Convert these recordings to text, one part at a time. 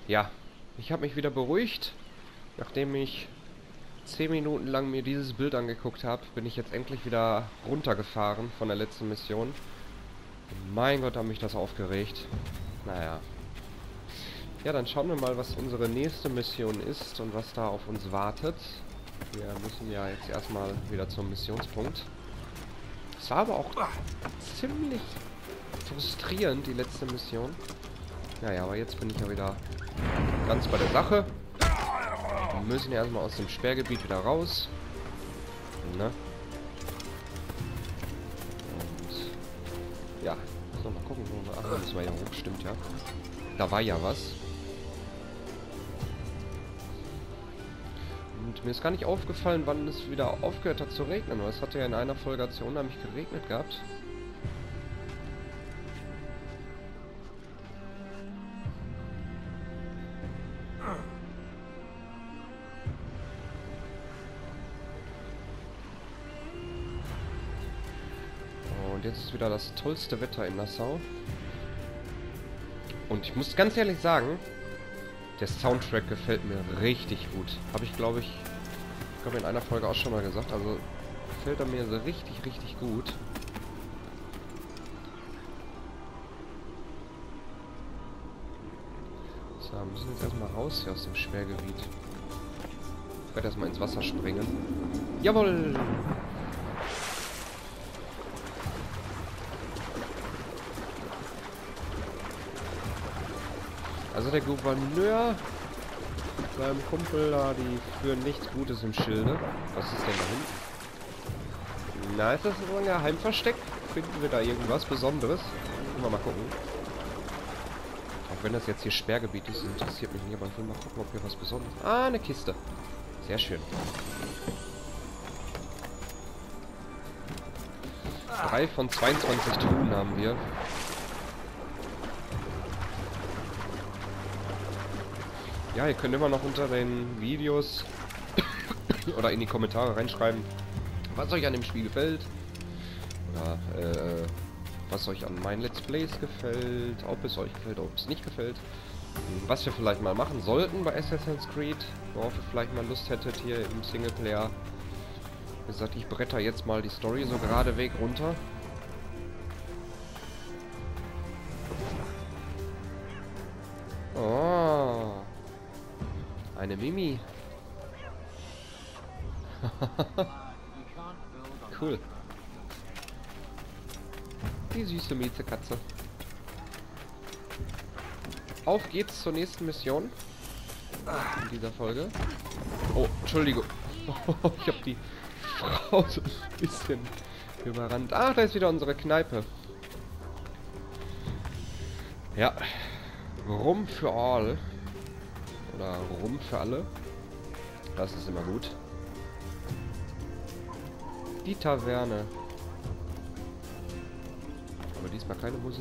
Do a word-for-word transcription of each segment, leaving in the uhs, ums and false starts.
Ja, ich habe mich wieder beruhigt. Nachdem ich zehn Minuten lang mir dieses Bild angeguckt habe, bin ich jetzt endlich wieder runtergefahren von der letzten Mission. Mein Gott, hat mich das aufgeregt. Naja. Ja, dann schauen wir mal, was unsere nächste Mission ist und was da auf uns wartet. Wir müssen ja jetzt erstmal wieder zum Missionspunkt. Es war aber auch ziemlich frustrierend, die letzte Mission. Naja, aber jetzt bin ich ja wieder ganz bei der Sache. Wir müssen ja erstmal aus dem Sperrgebiet wieder raus. Ne? Und ja, so, mal gucken, wo wir. Ach, da müssen wir ja hoch, stimmt ja. Da war ja was. Und mir ist gar nicht aufgefallen, wann es wieder aufgehört hat zu regnen. Weil es hatte ja in einer Folge hat es ja unheimlich geregnet gehabt. Und jetzt ist wieder das tollste Wetter in Nassau. Und ich muss ganz ehrlich sagen, der Soundtrack gefällt mir richtig gut. Habe ich, glaube ich, ich glaube in einer Folge auch schon mal gesagt. Also gefällt er mir so richtig, richtig gut. So, wir müssen jetzt erstmal raus hier aus dem Sperrgebiet. Ich werde erstmal ins Wasser springen. Jawohl! Also der Gouverneur, seinem Kumpel da, die führen nichts Gutes im Schilde. Was ist denn da hinten? Na, ist das so ein Geheimversteck? Finden wir da irgendwas Besonderes? Können wir mal gucken. Auch wenn das jetzt hier Sperrgebiet ist, interessiert mich nicht, aber ich will mal gucken, ob hier was Besonderes ist. Ah, eine Kiste. Sehr schön. Drei von zweiundzwanzig Truhen haben wir. Ja, ihr könnt immer noch unter den Videos oder in die Kommentare reinschreiben, was euch an dem Spiel gefällt. Oder äh, was euch an meinen Let's Plays gefällt, ob es euch gefällt, ob es nicht gefällt. Was wir vielleicht mal machen sollten bei Assassin's Creed, worauf ihr vielleicht mal Lust hättet hier im Singleplayer. Wie gesagt, ich bretter jetzt mal die Story so geradeweg runter. Oh. Eine Mimi. Cool. Die süße Miezekatze. Auf geht's zur nächsten Mission. In dieser Folge. Oh, Entschuldigung. Ich habe die Frau so ein bisschen überrannt. Ach, da ist wieder unsere Kneipe. Ja. Rum für all. Oder Rum für alle. Das ist immer gut. Die Taverne. Aber diesmal keine Musik.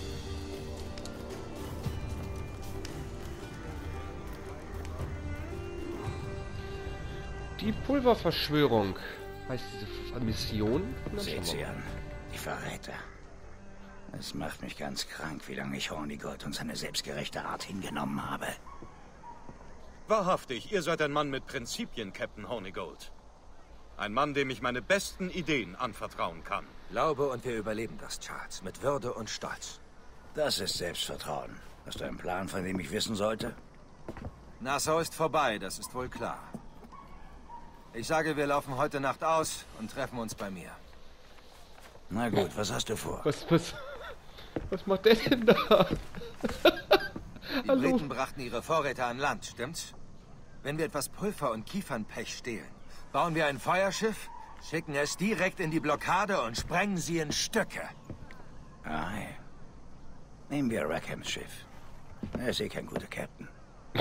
Die Pulververschwörung heißt diese Mission. Seht sie an. Die Verräter. Es macht mich ganz krank, wie lange ich Hornigold und seine selbstgerechte Art hingenommen habe. Wahrhaftig, ihr seid ein Mann mit Prinzipien, Captain Hornigold. Ein Mann, dem ich meine besten Ideen anvertrauen kann. Glaube und wir überleben das, Charles. Mit Würde und Stolz. Das ist Selbstvertrauen. Hast du einen Plan, von dem ich wissen sollte? Nassau ist vorbei, das ist wohl klar. Ich sage, wir laufen heute Nacht aus und treffen uns bei mir. Na gut, was hast du vor? Was, was, was macht der denn da? Die Briten brachten ihre Vorräte an Land, stimmt's? Wenn wir etwas Pulver und Kiefernpech stehlen, bauen wir ein Feuerschiff, schicken es direkt in die Blockade und sprengen sie in Stücke. Ei. Nehmen wir Rackhams Schiff. Er ist eh kein guter Captain.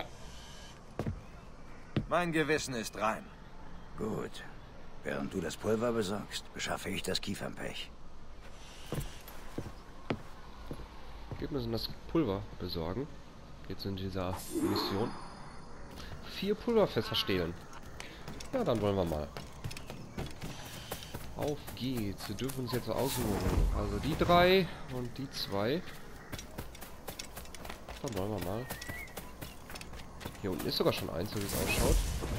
Mein Gewissen ist rein. Gut. Während du das Pulver besorgst, beschaffe ich das Kiefernpech. Wir müssen das Pulver besorgen. Jetzt in dieser Mission. Vier Pulverfässer stehlen. Ja, dann wollen wir mal. Auf geht's. Wir dürfen uns jetzt aussuchen. Also die drei und die zwei. Dann wollen wir mal. Hier unten ist sogar schon eins, so wie es ausschaut.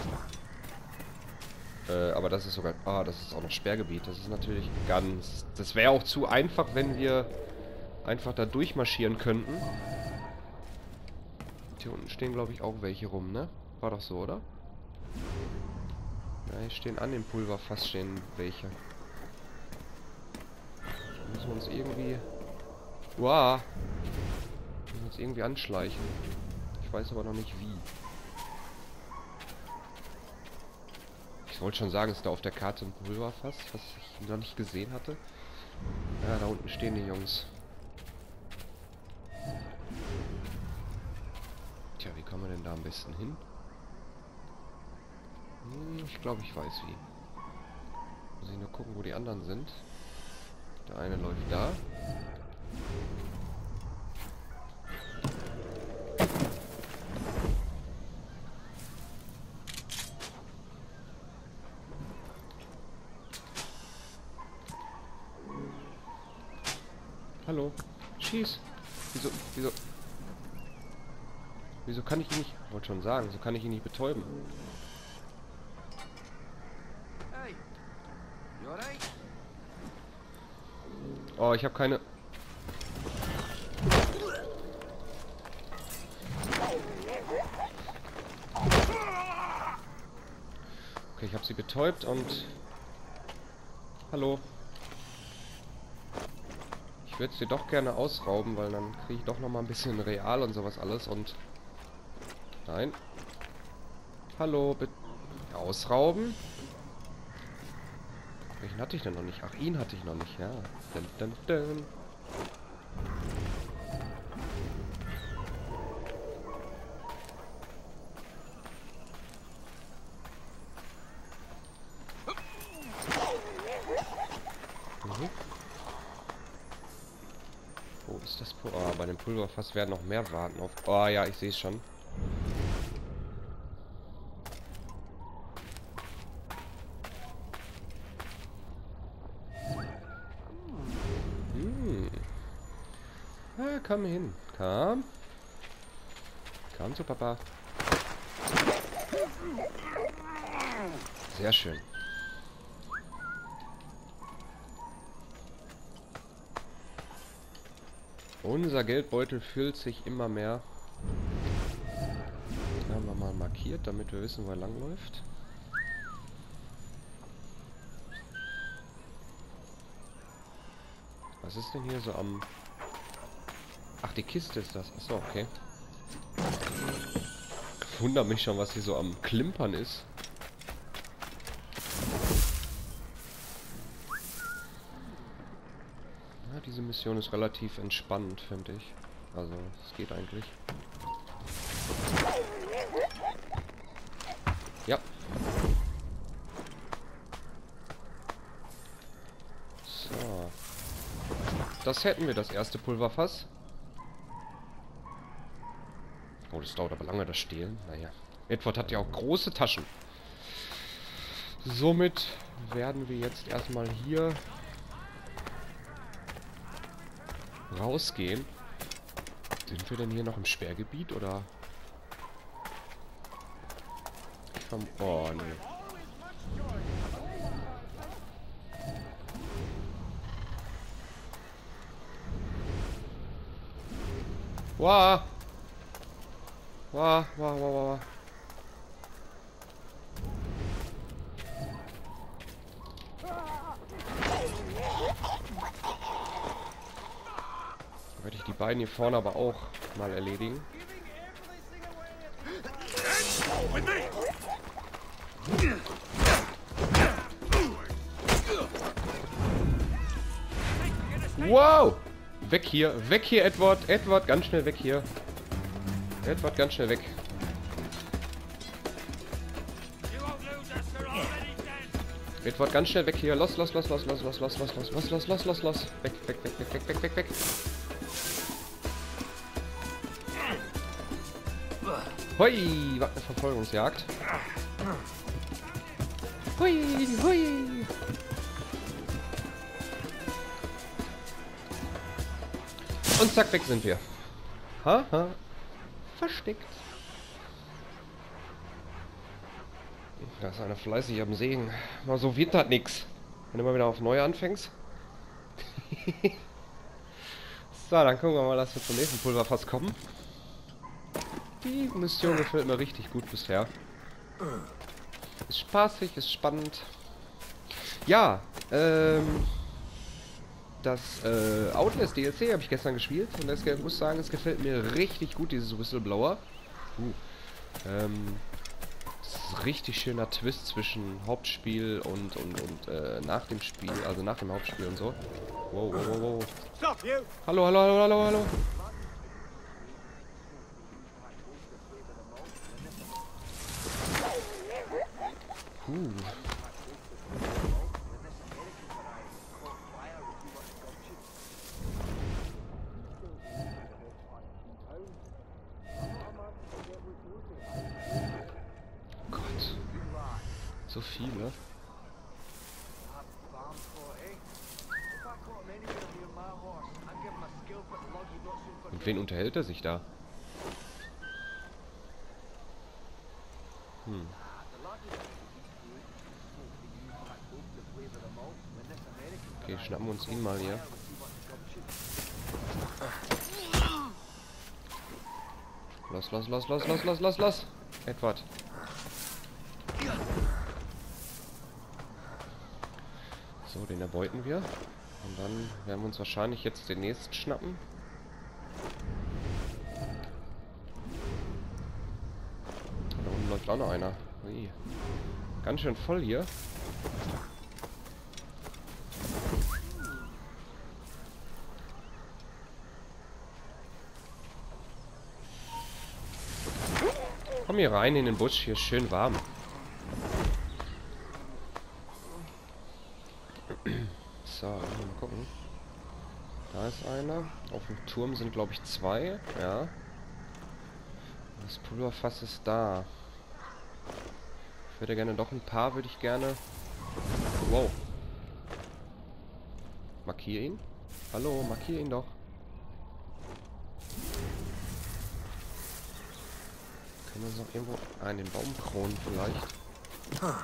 Äh, aber das ist sogar... Ah, das ist auch noch Sperrgebiet. Das ist natürlich ganz... Das wäre auch zu einfach, wenn wir einfach da durchmarschieren könnten. Hier unten stehen, glaube ich, auch welche rum, ne? War doch so, oder? Ja, hier stehen an dem Pulverfass stehen welche. Da müssen wir uns irgendwie... Wow! Müssen wir uns irgendwie anschleichen. Ich weiß aber noch nicht wie. Ich wollte schon sagen, ist da auf der Karte ein Pulverfass, was ich noch nicht gesehen hatte. Ja, da unten stehen die Jungs. Tja, wie kommen wir denn da am besten hin? Hm, ich glaube, ich weiß wie. Muss ich nur gucken, wo die anderen sind. Der eine läuft da. Hallo. Schieß. Wieso, wieso... Wieso kann ich ihn nicht... Ich wollte schon sagen, so kann ich ihn nicht betäuben. Oh, ich habe keine... Okay, ich habe sie betäubt und... Hallo. Ich würde sie doch gerne ausrauben, weil dann kriege ich doch noch mal ein bisschen Real und sowas alles und... Nein. Hallo, bitte... Ausrauben? Welchen hatte ich denn noch nicht? Ach, ihn hatte ich noch nicht, ja. Dun, dun, dun. Mhm. Wo ist das Pulver? Oh, bei dem Pulverfass werden noch mehr warten auf... Oh ja, ich sehe es schon. Ah, komm hin. Komm. Komm zu Papa. Sehr schön. Unser Geldbeutel füllt sich immer mehr. Den haben wir mal markiert, damit wir wissen, wo er langläuft. Was ist denn hier so am... Ach, die Kiste ist das. Achso, okay. Ich wundere mich schon, was hier so am Klimpern ist. Ja, diese Mission ist relativ entspannend, finde ich. Also, es geht eigentlich. Ja. So. Das hätten wir, das erste Pulverfass. Oh, das dauert aber lange, das Stehlen. Naja. Edward hat ja auch große Taschen. Somit werden wir jetzt erstmal hier rausgehen. Sind wir denn hier noch im Sperrgebiet, oder? Ich verm oh, nee. Wow! Wow, wow, wow, wow. Werde ich die beiden hier vorne aber auch mal erledigen. Wow! Weg hier, weg hier, Edward, Edward, ganz schnell weg hier. Edward, ganz schnell weg. Edward, ganz schnell weg hier. Los, los, los, los, los, los, los, los, los, los, los, los, los, los. Weg, weg, weg, weg, weg, weg, weg, weg. Hui, was eine Verfolgungsjagd. Hui, hui. Und zack, weg sind wir. Haha. Versteckt. Da ist einer fleißig am Sägen. Mal so wird das nix. Wenn du mal wieder auf neu anfängst. So, dann gucken wir mal, dass wir zum nächsten Pulverfass kommen. Die Mission gefällt mir richtig gut bisher. Ist spaßig, ist spannend. Ja, ähm... das äh, Outlast D L C habe ich gestern gespielt. Und ich muss sagen, es gefällt mir richtig gut, dieses Whistleblower. Uh, ähm... Das ist ein richtig schöner Twist zwischen Hauptspiel und, und, und äh, nach dem Spiel, also nach dem Hauptspiel und so. Wow, wow, wow, wow. Hallo, hallo, hallo, hallo, hallo. Uh. So viele. Mit wen unterhält er sich da? Hm. Okay, schnappen wir uns ihn mal hier. Los, los, los, los, los, los, los, los. Edward. So, den erbeuten wir. Und dann werden wir uns wahrscheinlich jetzt den nächsten schnappen. Da unten läuft auch noch einer. Ui. Ganz schön voll hier. Komm hier rein in den Busch, hier ist schön warm. So, mal gucken. Da ist einer. Auf dem Turm sind, glaube ich, zwei. Ja. Das Pulverfass ist da. Ich würde gerne doch ein paar, würde ich gerne... Wow. Markier ihn. Hallo, markier ihn doch. Können wir uns noch irgendwo... Ah, in den Baumkronen vielleicht.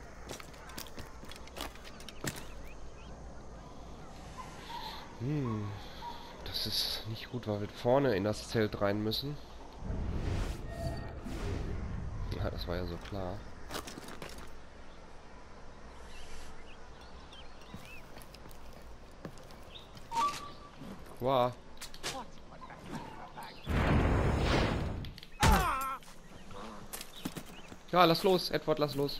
Hm, das ist nicht gut, weil wir vorne in das Zelt rein müssen. Ja, das war ja so klar. Wow. Ja, lass los, Edward, lass los.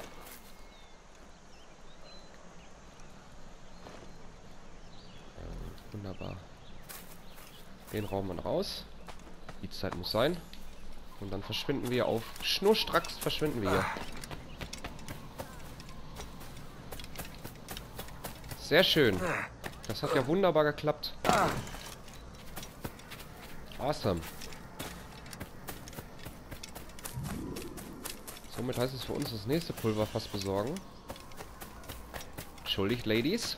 Wunderbar. Den rauben wir raus. Die Zeit muss sein. Und dann verschwinden wir auf schnurstracks verschwinden wir hier. Sehr schön. Das hat ja wunderbar geklappt. Awesome. Somit heißt es für uns das nächste Pulverfass besorgen. Entschuldigt, Ladies.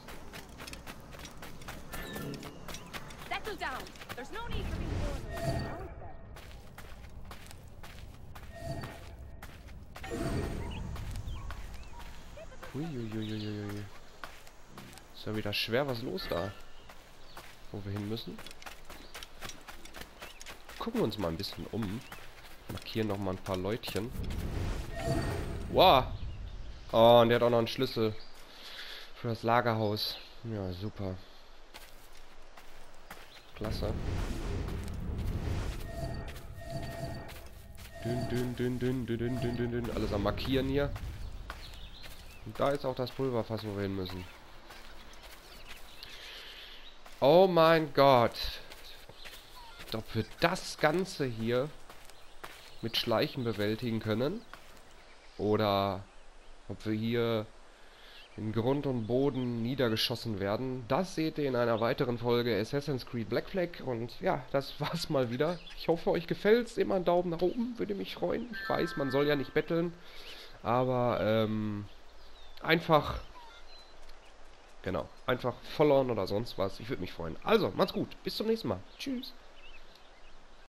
Uiuiuiui. Ist ja wieder schwer was los da. Wo wir hin müssen. Gucken wir uns mal ein bisschen um. Markieren noch mal ein paar Leutchen. Wow. Oh, und der hat auch noch einen Schlüssel. Für das Lagerhaus. Ja, super. Klasse. Dünn, dünn, dünn, dünn, dünn, dünn, dünn, dünn. Alles am Markieren hier. Und da ist auch das Pulverfass, wo wir hin müssen. Oh mein Gott. Ob wir das Ganze hier mit Schleichen bewältigen können. Oder ob wir hier in Grund und Boden niedergeschossen werden. Das seht ihr in einer weiteren Folge Assassin's Creed Black Flag. Und ja, das war's mal wieder. Ich hoffe, euch gefällt's. Immer einen Daumen nach oben, würde mich freuen. Ich weiß, man soll ja nicht betteln. Aber, ähm... einfach... Genau, einfach followen oder sonst was. Ich würde mich freuen. Also, macht's gut. Bis zum nächsten Mal. Tschüss.